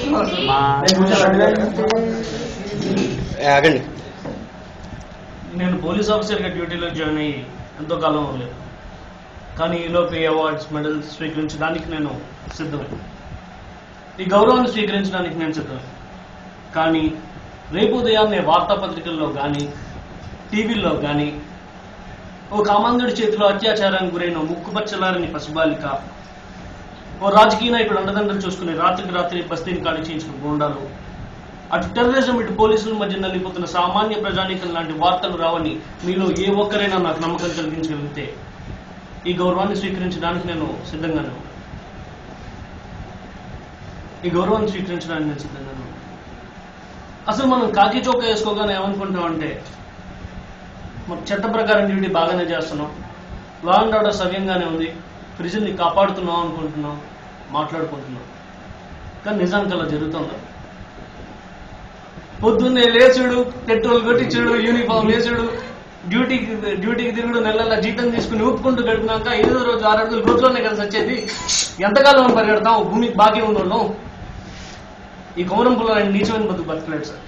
ఆగండి. నేను పోలీస్ ఆఫీసర్గా డ్యూటీలో జాయిన్ అయ్యి ఎంతో కాలం అవ్వలేదు, కానీ ఈలోపు అవార్డ్స్ మెడల్స్ స్వీకరించడానికి నేను సిద్ధమే. ఈ గౌరవాన్ని స్వీకరించడానికి నేను సిద్ధమే. కానీ రేపు ఉదయాన్నే వార్తాపత్రికల్లో కానీ టీవీల్లో కానీ ఓ కామాంధుడి చేతిలో అత్యాచారానికి గురైన ముక్కుపచ్చలారని పసిబాలిక, ఓ రాజకీయ నాయకుడు అండదండలు చూసుకుని రాత్రికి రాత్రి బస్తీని ఖాళీ చేయించిన గూండాలు, అటు టెర్రరిజం ఇటు పోలీసుల మధ్య నలిగిపోతున్న సామాన్య ప్రజానీకం లాంటి వార్తలు రావని మీలో ఏ ఒక్కరైనా నాకు నమ్మకం కలిగించగలిగితే ఈ గౌరవాన్ని స్వీకరించడానికి నేను సిద్ధంగానే ఉన్నాను. ఈ గౌరవాన్ని స్వీకరించడానికి నేను సిద్ధంగానే ఉన్నాను. అసలు మనం కాకి చౌక వేసుకోగానే ఏమనుకుంటామంటే మన చట్ట ప్రకారం డ్యూటీ బాగానే చేస్తున్నాం, లా అండ్ ఆర్డర్ సవ్యంగానే ఉంది, ప్రజల్ని కాపాడుతున్నాం అనుకుంటున్నాం, మాట్లాడుకుంటున్నాం. కానీ నిజానికి అలా జరుగుతుందా? పొద్దున్నే లేచుడు, పెట్రోల్ కొట్టించుడు, యూనిఫామ్ వేసుడు, డ్యూటీకి తిరుగుడు, నెలల జీతం తీసుకుని ఊపుకుంటూ గడిపినాక 5వ రోజు 6 అడుగులు రోజులోనే కలిసి వచ్చేది. ఎంతకాలం పరిగెడతాం భూమికి బాకీ ఉండడం? ఈ కౌరంపులో ఆయన నీచమైన బతుకు బతకలేడు సార్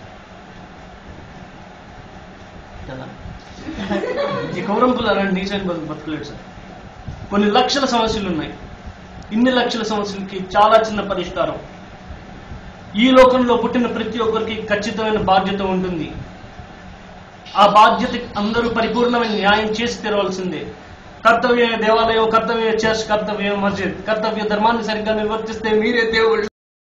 కదా. ఈ కౌరంపులో అలాంటి నీచమైన బతుకు బతకలేడు సార్. కొన్ని లక్షల సమస్యలు ఉన్నాయి. ఇన్ని లక్షల సమస్యలకి చాలా చిన్న పరిష్కారం. ఈ లోకంలో పుట్టిన ప్రతి ఒక్కరికి ఖచ్చితమైన బాధ్యత ఉంటుంది. ఆ బాధ్యతకి అందరూ పరిపూర్ణమైన న్యాయం చేసి తీరవలసిందే. కర్తవ్య దేవాలయం, కర్తవ్య చర్చ్, కర్తవ్య మస్జిద్, కర్తవ్య ధర్మాన్ని సరిగ్గా నిర్వర్తిస్తే మీరే దేవుళ్ళు.